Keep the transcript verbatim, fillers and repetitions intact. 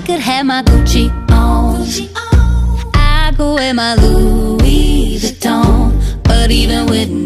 could have my Gucci on, I could wear my Louis Vuitton, but even with